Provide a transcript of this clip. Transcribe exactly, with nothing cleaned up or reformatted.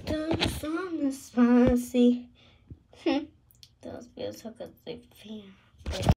Done from the spicy. Those feels so good, they feel.